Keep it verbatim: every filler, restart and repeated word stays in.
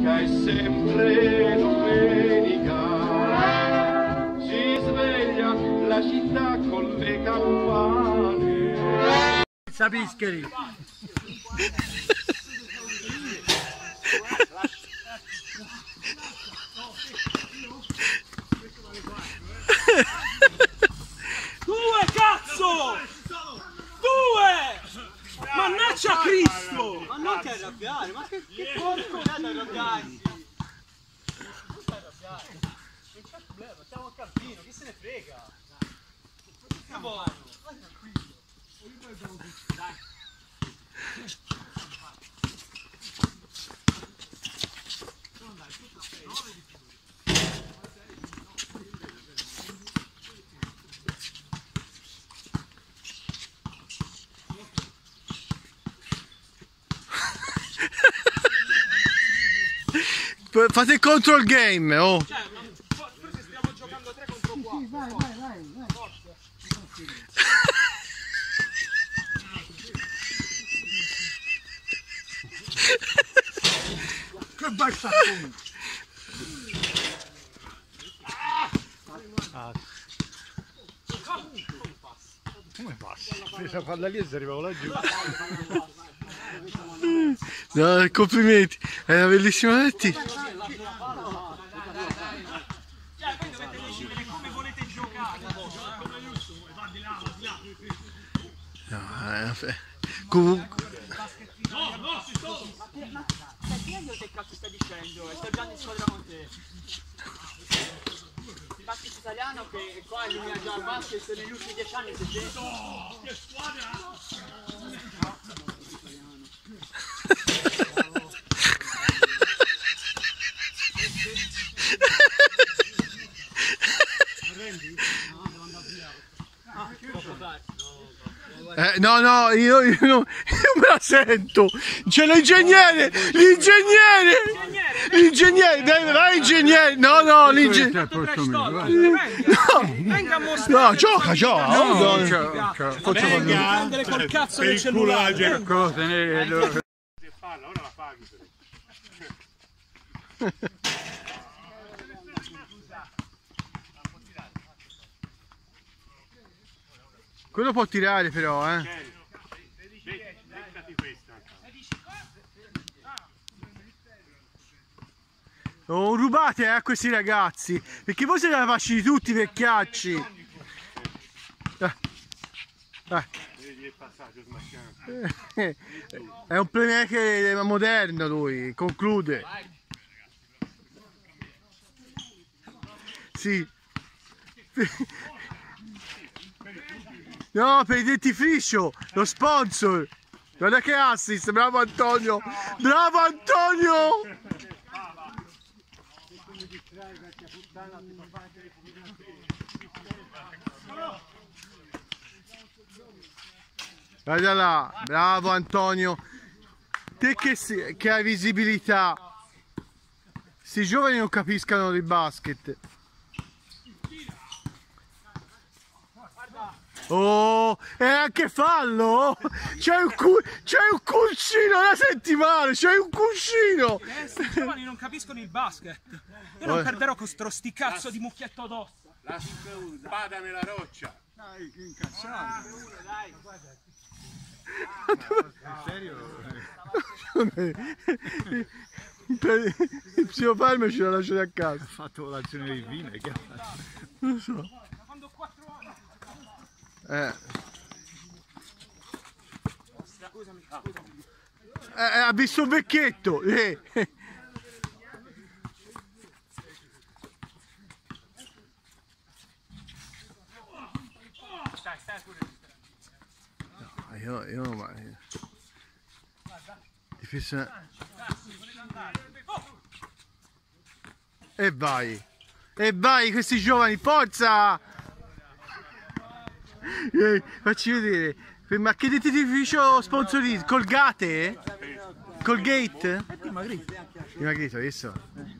domenica è sempre domenica, si sveglia la città con le campane. Sapischeri. Due, cazzo! Due! Mannaggia Cristo! Ma non ti arrabbiare, ma che, che porco è da arrabbiarsi? Non ti arrabbiare, non c'è problema, stiamo a cammino, chi se ne frega? Che buono, vai tranquillo. Dai. Fate il control game, oh! Cioè, forse stiamo giocando tre contro quattro. Sì, vai, vai, vai, vai. Che basta! Ah. Come passa? Presa a farla lì e si arrivava laggiù. No, complimenti, è una bellissima partita. Cioè, voi dovete decidere come volete giocare. No, eh, comunque... No, no, si sto! Ma stai chiedendo che cazzo stai dicendo? Stai giocando in squadra con te. Il basket italiano che qua illumina già il basket negli ultimi dieci anni se te. No, che squadra! Eh, no, no, io, io, no, io me la sento. C'è l'ingegnere, l'ingegnere, l'ingegnere, dai, vai ingegnere. No, no, l'ingegnere. No, venga a mostrare. No, gioca, gioca. No, no, no, gioca. Faccio prendere col cazzo del cellulare. Ora la paghi. Quello può tirare però, eh. Beccati questa. Non rubate eh, a questi ragazzi, perché voi siete capaci di tutti, vecchiacci. Eh. Eh. Vedi il passaggio smascante. Eh. È un playmaker moderno lui, conclude. Sì. No, per il dentifricio, lo sponsor. Guarda che assist, bravo Antonio. Bravo Antonio. Guarda là, bravo Antonio. Te che, si, che hai visibilità. Sti giovani non capiscano di basket. Oh, è anche fallo! C'è un, cu un cuscino da settimana! C'è un cuscino! Questi giovani non capiscono il basket. Io non perderò con sto sti cazzo di mucchietto addosso. La spada nella roccia. Dai, che incazzato. Il psicofarmaco ce l'ha lasciato a casa. Ha fatto l'azione di vino e che ha fatto? Non lo so. Quando quattro anni. Eh. Scusami, scusami. Eh, ha visto un vecchietto. Eh. Stai, stai pure. No, io, io ma... Difesa... E vai. E vai questi giovani, forza! Eh, facci vedere. Ma che dentifricio sponsorizza? Colgate? Colgate? È dimagrito. Dimagrito, adesso?